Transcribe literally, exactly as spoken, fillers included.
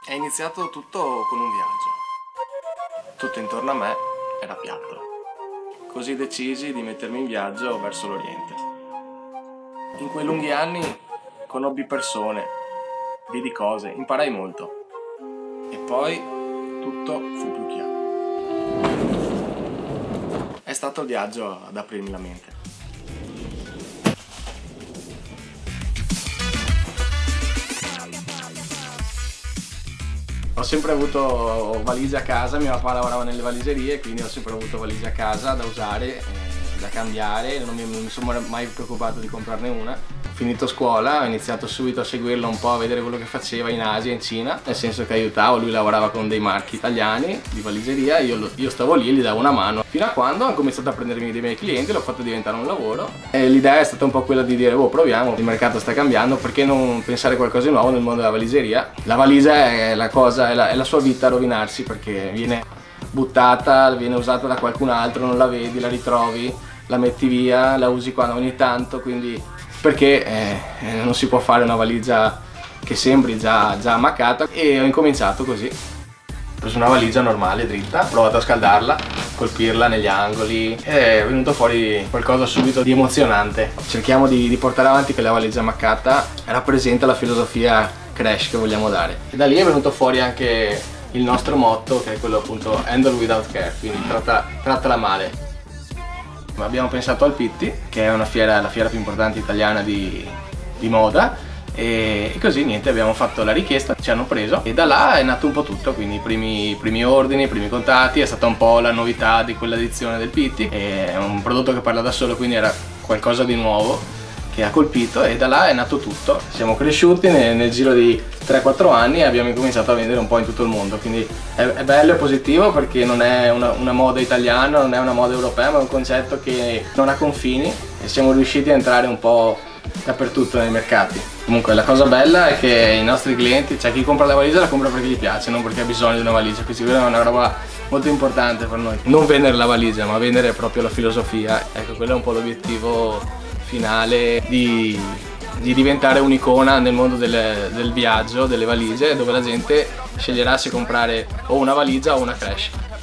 È iniziato tutto con un viaggio. Tutto intorno a me era piatto. Così decisi di mettermi in viaggio verso l'Oriente. In quei lunghi anni conobbi persone, vidi cose, imparai molto. E poi tutto fu più chiaro. È stato il viaggio ad aprirmi la mente. Ho sempre avuto valigie a casa, mio papà lavorava nelle valigerie, quindi ho sempre avuto valigie a casa da usare, eh, da cambiare, non mi, non mi sono mai preoccupato di comprarne una. Ho finito scuola, ho iniziato subito a seguirlo un po', a vedere quello che faceva in Asia, in Cina, nel senso che aiutavo, lui lavorava con dei marchi italiani di valigeria, io, io stavo lì e gli davo una mano, fino a quando ho cominciato a prendermi dei miei clienti, l'ho fatto diventare un lavoro e l'idea è stata un po' quella di dire, oh proviamo, il mercato sta cambiando, perché non pensare a qualcosa di nuovo nel mondo della valigeria? La valigia è la cosa, è la, è la sua vita a rovinarsi, perché viene buttata, viene usata da qualcun altro, non la vedi, la ritrovi, la metti via, la usi quando ogni tanto, quindi perché eh, non si può fare una valigia che sembri già, già ammaccata, e ho incominciato così. Ho preso una valigia normale, dritta, ho provato a scaldarla, colpirla negli angoli e è venuto fuori qualcosa subito di emozionante. Cerchiamo di, di portare avanti che la valigia ammaccata rappresenta la filosofia crash che vogliamo dare, e da lì è venuto fuori anche il nostro motto, che è quello appunto handle without care, quindi tratta, trattala male. Abbiamo pensato al Pitti, che è una fiera, la fiera più importante italiana di, di moda, e, e così niente, abbiamo fatto la richiesta, ci hanno preso e da là è nato un po' tutto, quindi i primi, i primi ordini, i primi contatti, è stata un po' la novità di quell'edizione del Pitti, è un prodotto che parla da solo, quindi era qualcosa di nuovo che ha colpito, e da là è nato tutto. Siamo cresciuti nel, nel giro di tre quattro anni e abbiamo cominciato a vendere un po' in tutto il mondo, quindi è, è bello e positivo, perché non è una, una moda italiana, non è una moda europea, ma è un concetto che non ha confini e siamo riusciti a entrare un po' dappertutto nei mercati. Comunque la cosa bella è che i nostri clienti, cioè chi compra la valigia la compra perché gli piace, non perché ha bisogno di una valigia, quindi quella è una roba molto importante per noi. Non vendere la valigia, ma vendere proprio la filosofia, ecco, quello è un po' l'obiettivo finale, di, di diventare un'icona nel mondo del, del viaggio, delle valigie, dove la gente sceglierà se comprare o una valigia o una crash.